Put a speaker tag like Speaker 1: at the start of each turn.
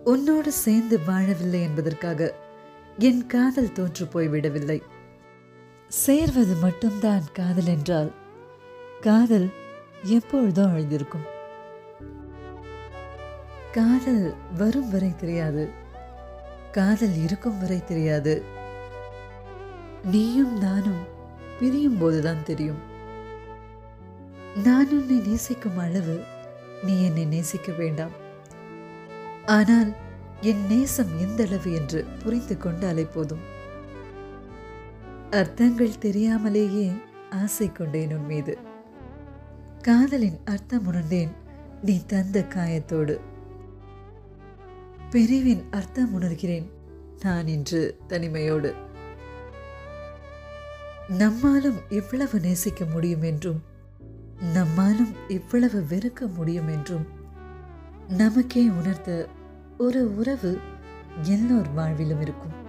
Speaker 1: உன்னோடு சேர்ந்து வாழவில்லை என்பதற்காக என் காதல் தோற்று போய்விடவில்லை. சேர்வது மட்டும்தான் காதல் என்றால் காதல் எப்பொழுதோ அழிந்திருக்கும். காதல் வரும் வரை தெரியாது, காதல் இருக்கும் வரை தெரியாது. நீயும் நானும் பிரியும் போதுதான் தெரியும். நான் உன்னை நேசிக்கும் அளவு நீ என்னை நேசிக்க வேண்டாம். ஆனால் என் நேசம் எந்த அளவு என்று புரிந்து கொண்டாலே போதும். அர்த்தங்கள் தெரியாமலேயே ஆசை கொண்டேன் உன் மீது. காதலின் அர்த்தம் உணர்ந்தேன் நீ தந்த காயத்தோடு. பிரிவின் அர்த்தம் உணர்கிறேன் நான் இன்று தனிமையோடு. நம்மாலும் இவ்வளவு நேசிக்க முடியும் என்றும் நம்மாலும் இவ்வளவு வெறுக்க முடியும் என்றும் நமக்கே உணர்த்த ஒரு உறவு எல்லோர் வாழ்விலும் இருக்கும்.